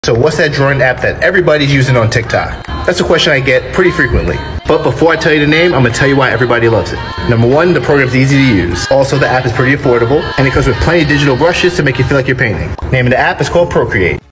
So what's that drawing app that everybody's using on TikTok? That's a question I get pretty frequently. But before I tell you the name, I'm gonna tell you why everybody loves it. Number one, the program's easy to use. Also, the app is pretty affordable, and it comes with plenty of digital brushes to make you feel like you're painting. Name of the app is called Procreate.